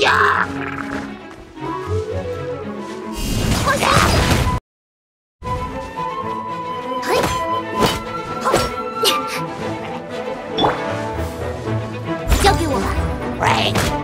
呀！ 放下！嘿，好，交给我吧。 喂。